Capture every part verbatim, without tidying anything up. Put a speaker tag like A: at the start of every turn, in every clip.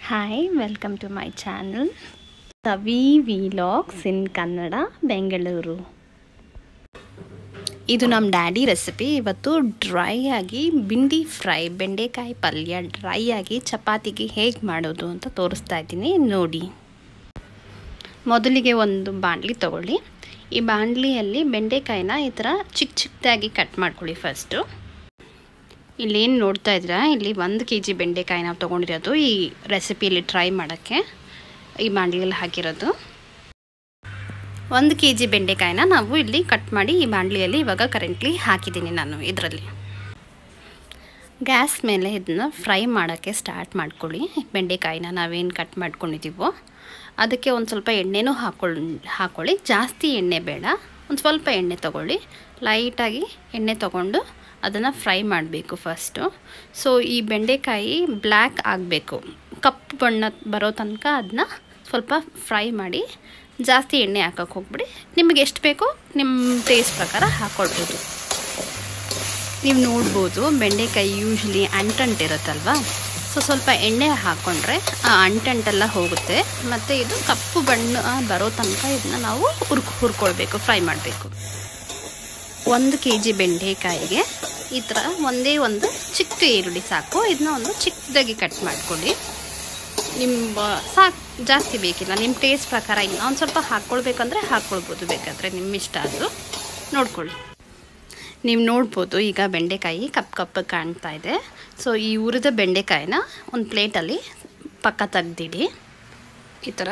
A: Hi, welcome to my channel Savi Vlogs in Kannada, Bengaluru. ಇದು ನಮ್ಮ daddy recipe. ಇವತ್ತು dry ಆಗಿ bhindi fry, ಬೆಂಡೆಕಾಯಿ ಪಲ್ಯ ಡ್ರೈ ಆಗಿ ಚಪಾತಿಗೆ ಹೇಗೆ ಮಾಡೋದು ಅಂತ ತೋರಿಸ್ತಾ ಇದ್ದೀನಿ ನೋಡಿ. ಮೊದಲಿಗೆ ಒಂದು ಬಾಣಲಿ ತಗೊಳ್ಳಿ. ಈ ಬಾಣಲಿಯಲ್ಲಿ ಬೆಂಡೆಕಾಯಿನ ಈ ಥರ ಚಿಕ್ಕ ಚಿಕ್ಕದಾಗಿ ಕಟ್ ಮಾಡ್ಕೊಳ್ಳಿ. ಫಸ್ಟು ಇಲ್ಲೇನು ನೋಡ್ತಾ ಇದ್ದೀರಾ, ಇಲ್ಲಿ ಒಂದು ಕೆ ಜಿ ಬೆಂಡೆಕಾಯಿ ನಾವು ತೊಗೊಂಡಿರೋದು ಈ ರೆಸಿಪಿಯಲ್ಲಿ ಟ್ರೈ ಮಾಡೋಕ್ಕೆ ಈ ಬಾಣಲಿಯಲ್ಲಿ ಹಾಕಿರೋದು. ಒಂದು ಕೆ ಜಿ ಬೆಂಡೆಕಾಯಿನ ನಾವು ಇಲ್ಲಿ ಕಟ್ ಮಾಡಿ ಈ ಬಾಣಲಿಯಲ್ಲಿ ಇವಾಗ ಕರೆಂಟ್ಲಿ ಹಾಕಿದ್ದೀನಿ ನಾನು. ಇದರಲ್ಲಿ ಗ್ಯಾಸ್ ಮೇಲೆ ಇದನ್ನು ಫ್ರೈ ಮಾಡೋಕ್ಕೆ ಸ್ಟಾರ್ಟ್ ಮಾಡ್ಕೊಳ್ಳಿ. ಬೆಂಡೆಕಾಯಿನ ನಾವೇನು ಕಟ್ ಮಾಡ್ಕೊಂಡಿದ್ದೀವೋ ಅದಕ್ಕೆ ಒಂದು ಸ್ವಲ್ಪ ಎಣ್ಣೆನೂ ಹಾಕೊಳ್ಳಿ ಹಾಕ್ಕೊಳ್ಳಿ ಜಾಸ್ತಿ ಎಣ್ಣೆ ಬೇಡ, ಒಂದು ಸ್ವಲ್ಪ ಎಣ್ಣೆ ತೊಗೊಳ್ಳಿ. ಲೈಟಾಗಿ ಎಣ್ಣೆ ತೊಗೊಂಡು ಅದನ್ನು ಫ್ರೈ ಮಾಡಬೇಕು ಫಸ್ಟು. ಸೊ ಈ ಬೆಂಡೆಕಾಯಿ ಬ್ಲ್ಯಾಕ್ ಆಗಬೇಕು, ಕಪ್ಪು ಬಣ್ಣ ಬರೋ ತನಕ ಅದನ್ನ ಸ್ವಲ್ಪ ಫ್ರೈ ಮಾಡಿ. ಜಾಸ್ತಿ ಎಣ್ಣೆ ಹಾಕೋಕ್ಕೆ ಹೋಗ್ಬಿಡಿ, ನಿಮಗೆ ಎಷ್ಟು ಬೇಕೋ ನಿಮ್ಮ ಟೇಸ್ಟ್ ಪ್ರಕಾರ ಹಾಕ್ಕೊಳ್ಬೋದು. ನೀವು ನೋಡ್ಬೋದು ಬೆಂಡೆಕಾಯಿ ಯೂಶ್ವಲಿ ಅಂಟಂಟಿರುತ್ತಲ್ವ, ಸೊ ಸ್ವಲ್ಪ ಎಣ್ಣೆ ಹಾಕ್ಕೊಂಡ್ರೆ ಆ ಅಂಟಂಟೆಲ್ಲ ಹೋಗುತ್ತೆ. ಮತ್ತು ಇದು ಕಪ್ಪು ಬಣ್ಣ ಬರೋ ತನಕ ಇದನ್ನ ನಾವು ಹುರ್ಕ್ ಹುರ್ಕೊಳ್ಬೇಕು, ಫ್ರೈ ಮಾಡಬೇಕು. ಒಂದು ಕೆ ಜಿ ಬೆಂಡೆಕಾಯಿಗೆ ಈ ಥರ ಒಂದೇ ಒಂದು ಚಿಕ್ಕ ಈರುಳ್ಳಿ ಸಾಕು. ಇದನ್ನ ಒಂದು ಚಿಕ್ಕದಾಗಿ ಕಟ್ ಮಾಡ್ಕೊಳ್ಳಿ. ನಿಮ್ಮ ಸಾಕು, ಜಾಸ್ತಿ ಬೇಕಿಲ್ಲ, ನಿಮ್ಮ ಟೇಸ್ಟ್ ಪ್ರಕಾರ ಇನ್ನು ಒಂದು ಸ್ವಲ್ಪ ಹಾಕ್ಕೊಳ್ಬೇಕಂದ್ರೆ ಹಾಕ್ಕೊಳ್ಬೋದು, ಬೇಕಾದರೆ ನಿಮ್ಮ ಇಷ್ಟ ಅದು ನೋಡ್ಕೊಳ್ಳಿ. ನೀವು ನೋಡ್ಬೋದು ಈಗ ಬೆಂಡೆಕಾಯಿ ಕಪ್ ಕಪ್ ಕಾಣ್ತಾ ಇದೆ. ಸೊ ಈ ಹುರಿದ ಬೆಂಡೆಕಾಯಿನ ಒಂದು ಪ್ಲೇಟಲ್ಲಿ ಪಕ್ಕ ತೆಗ್ದಿಡಿ ಈ ಥರ.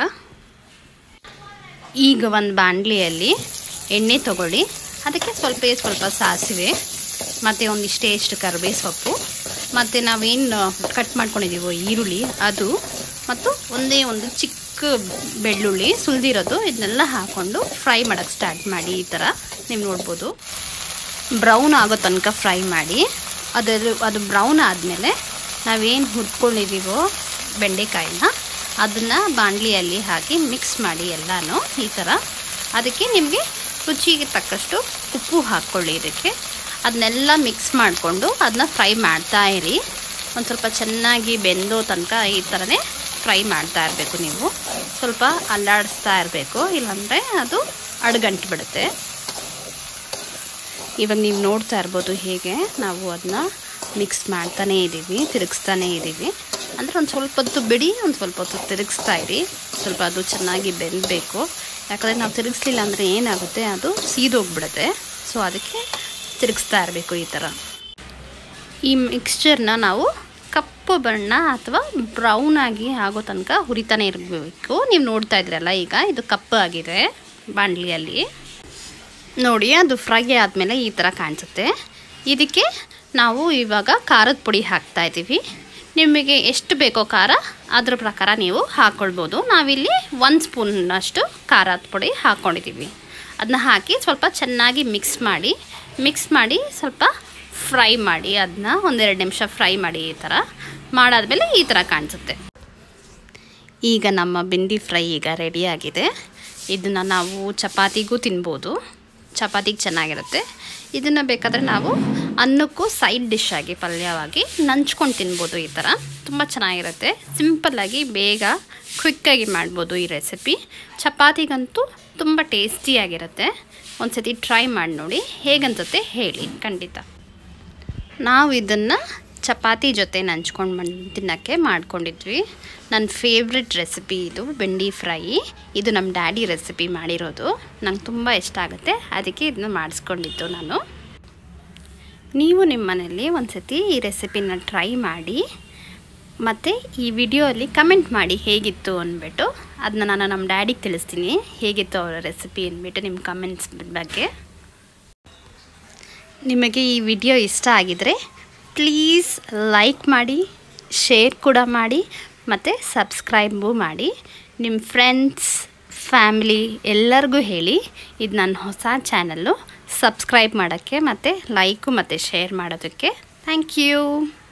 A: ಈಗ ಒಂದು ಬಾಣಲಿಯಲ್ಲಿ ಎಣ್ಣೆ ತೊಗೊಳ್ಳಿ. ಅದಕ್ಕೆ ಸ್ವಲ್ಪ ಸ್ವಲ್ಪ ಸಾಸಿವೆ ಮತ್ತು ಒಂದಿಷ್ಟೇ ಎಷ್ಟು ಕರಿಬೇವು ಸೊಪ್ಪು ಮತ್ತು ನಾವೇನು ಕಟ್ ಮಾಡ್ಕೊಂಡಿದ್ದೀವೋ ಈರುಳ್ಳಿ ಅದು, ಮತ್ತು ಒಂದೇ ಒಂದು ಚಿಕ್ಕ ಬೆಳ್ಳುಳ್ಳಿ ಸುಲಿದಿರೋದು, ಇದನ್ನೆಲ್ಲ ಹಾಕ್ಕೊಂಡು ಫ್ರೈ ಮಾಡೋಕ್ಕೆ ಸ್ಟಾರ್ಟ್ ಮಾಡಿ. ಈ ಥರ ನೀವು ನೋಡ್ಬೋದು ಬ್ರೌನ್ ಆಗೋ ತನಕ ಫ್ರೈ ಮಾಡಿ. ಅದರ ಅದು ಬ್ರೌನ್ ಆದಮೇಲೆ ನಾವೇನು ಹುರ್ಕೊಂಡಿದ್ದೀವೋ ಬೆಂಡೆಕಾಯಿನ ಅದನ್ನು ಬಾಣಲಿಯಲ್ಲಿ ಹಾಕಿ ಮಿಕ್ಸ್ ಮಾಡಿ ಎಲ್ಲನೂ ಈ ಥರ. ಅದಕ್ಕೆ ನಿಮಗೆ ರುಚಿಗೆ ತಕ್ಕಷ್ಟು ಉಪ್ಪು ಹಾಕ್ಕೊಳ್ಳಿ. ಇದಕ್ಕೆ ಅದನ್ನೆಲ್ಲ ಮಿಕ್ಸ್ ಮಾಡಿಕೊಂಡು ಅದನ್ನ ಫ್ರೈ ಮಾಡ್ತಾ ಇರಿ. ಒಂದು ಸ್ವಲ್ಪ ಚೆನ್ನಾಗಿ ಬೆಂದೋ ತನಕ ಈ ಥರನೇ ಫ್ರೈ ಮಾಡ್ತಾ ಇರಬೇಕು. ನೀವು ಸ್ವಲ್ಪ ಅಲ್ಲಾಡಿಸ್ತಾ ಇರಬೇಕು, ಇಲ್ಲಾಂದರೆ ಅದು ಅಡುಗಂಟು ಬಿಡುತ್ತೆ. ಇವಾಗ ನೀವು ನೋಡ್ತಾ ಇರ್ಬೋದು ಹೇಗೆ ನಾವು ಅದನ್ನ ಮಿಕ್ಸ್ ಮಾಡ್ತಾನೇ ಇದ್ದೀವಿ, ತಿರುಗಿಸ್ತಾನೇ ಇದ್ದೀವಿ. ಅಂದರೆ ಒಂದು ಸ್ವಲ್ಪ ಹೊತ್ತು ಬಿಡಿ, ಒಂದು ಸ್ವಲ್ಪ ಹೊತ್ತು ತಿರುಗಿಸ್ತಾ ಇರಿ. ಸ್ವಲ್ಪ ಅದು ಚೆನ್ನಾಗಿ ಬೆಂದಬೇಕು. ಯಾಕಂದರೆ ನಾವು ತಿರುಗಿಸ್ಲಿಲ್ಲ ಅಂದರೆ ಏನಾಗುತ್ತೆ, ಅದು ಸೀದೋಗ್ಬಿಡುತ್ತೆ. ಸೊ ಅದಕ್ಕೆ ತಿರುಗಿಸ್ತಾ ಇರಬೇಕು ಈ ಥರ. ಈ ಮಿಕ್ಸ್ಚರ್ನ ನಾವು ಕಪ್ಪು ಬಣ್ಣ ಅಥವಾ ಬ್ರೌನ್ ಆಗಿ ಆಗೋ ತನಕ ಹುರಿತಾನೆ ಇರಬೇಕು. ನೀವು ನೋಡ್ತಾ ಇದ್ರಲ್ಲ ಈಗ ಇದು ಕಪ್ಪು ಆಗಿದೆ ಬಾಣಲಿಯಲ್ಲಿ ನೋಡಿ. ಅದು ಫ್ರೈ ಆದಮೇಲೆ ಈ ಥರ ಕಾಣಿಸುತ್ತೆ. ಇದಕ್ಕೆ ನಾವು ಇವಾಗ ಖಾರದ ಪುಡಿ ಹಾಕ್ತಾ ಇದ್ದೀವಿ. ನಿಮಗೆ ಎಷ್ಟು ಬೇಕೋ ಖಾರ ಅದ್ರ ಪ್ರಕಾರ ನೀವು ಹಾಕ್ಕೊಳ್ಬೋದು. ನಾವಿಲ್ಲಿ ಒಂದು ಸ್ಪೂನಷ್ಟು ಖಾರದ ಪುಡಿ ಹಾಕ್ಕೊಂಡಿದ್ದೀವಿ. ಅದನ್ನ ಹಾಕಿ ಸ್ವಲ್ಪ ಚೆನ್ನಾಗಿ ಮಿಕ್ಸ್ ಮಾಡಿ ಮಿಕ್ಸ್ ಮಾಡಿ ಸ್ವಲ್ಪ ಫ್ರೈ ಮಾಡಿ. ಅದನ್ನ ಒಂದೆರಡು ನಿಮಿಷ ಫ್ರೈ ಮಾಡಿ. ಈ ಥರ ಮಾಡಾದಮೇಲೆ ಈ ಥರ ಕಾಣಿಸುತ್ತೆ. ಈಗ ನಮ್ಮ ಬೆಂಡಿ ಫ್ರೈ ಈಗ ರೆಡಿಯಾಗಿದೆ. ಇದನ್ನು ನಾವು ಚಪಾತಿಗೂ ತಿನ್ಬೋದು, ಚಪಾತಿಗೆ ಚೆನ್ನಾಗಿರುತ್ತೆ. ಇದನ್ನು ಬೇಕಾದರೆ ನಾವು ಅನ್ನಕ್ಕೂ ಸೈಡ್ ಡಿಶ್ ಆಗಿ ಪಲ್ಯವಾಗಿ ನಂಚ್ಕೊಂಡು ತಿನ್ಬೋದು. ಈ ಥರ ತುಂಬ ಚೆನ್ನಾಗಿರುತ್ತೆ. ಸಿಂಪಲ್ಲಾಗಿ ಬೇಗ ಕ್ವಿಕ್ಕಾಗಿ ಮಾಡ್ಬೋದು ಈ ರೆಸಿಪಿ. ಚಪಾತಿಗಂತೂ ತುಂಬ ಟೇಸ್ಟಿಯಾಗಿರುತ್ತೆ. ಒಂದು ಸತಿ ಟ್ರೈ ಮಾಡಿ ನೋಡಿ, ಹೇಗನ್ಸುತ್ತೆ ಹೇಳಿ ಖಂಡಿತ. ನಾವು ಇದನ್ನು ಚಪಾತಿ ಜೊತೆ ನಂಚ್ಕೊಂಡು ಬಂದು ತಿನ್ನೋಕ್ಕೆ ಮಾಡ್ಕೊಂಡಿದ್ವಿ. ನನ್ನ ಫೇವ್ರೆಟ್ ರೆಸಿಪಿ ಇದು ಬೆಂಡಿ ಫ್ರೈ. ಇದು ನಮ್ಮ ಡ್ಯಾಡಿ ರೆಸಿಪಿ ಮಾಡಿರೋದು, ನಂಗೆ ತುಂಬ ಇಷ್ಟ ಆಗುತ್ತೆ, ಅದಕ್ಕೆ ಇದನ್ನ ಮಾಡಿಸ್ಕೊಂಡಿದ್ದು ನಾನು. ನೀವು ನಿಮ್ಮ ಮನೆಯಲ್ಲಿ ಒಂದು ಸತಿ ಈ ರೆಸಿಪಿನ ಟ್ರೈ ಮಾಡಿ ಮತ್ತು ಈ ವಿಡಿಯೋಲ್ಲಿ ಕಮೆಂಟ್ ಮಾಡಿ ಹೇಗಿತ್ತು ಅಂದ್ಬಿಟ್ಟು. ಅದನ್ನ ನಾನು ನಮ್ಮ ಡ್ಯಾಡಿಗೆ ತಿಳಿಸ್ತೀನಿ ಹೇಗಿತ್ತು ಅವರ ರೆಸಿಪಿ ಅಂದ್ಬಿಟ್ಟು ನಿಮ್ಮ ಕಮೆಂಟ್ಸ್ ಬಗ್ಗೆ. ನಿಮಗೆ ಈ ವಿಡಿಯೋ ಇಷ್ಟ ಆಗಿದರೆ ಪ್ಲೀಸ್ ಲೈಕ್ ಮಾಡಿ, ಶೇರ್ ಕೂಡ ಮಾಡಿ ಮತ್ತು ಸಬ್ಸ್ಕ್ರೈಬು ಮಾಡಿ. ನಿಮ್ಮ ಫ್ರೆಂಡ್ಸ್ ಫ್ಯಾಮಿಲಿ ಎಲ್ಲರಿಗೂ ಹೇಳಿ ಇದು ನನ್ನ ಹೊಸ ಚಾನಲ್ಲು. ಸಬ್ಸ್ಕ್ರೈಬ್ ಮಾಡೋಕ್ಕೆ ಮತ್ತು ಲೈಕು ಮತ್ತು ಶೇರ್ ಮಾಡೋದಕ್ಕೆ ಥ್ಯಾಂಕ್ ಯು.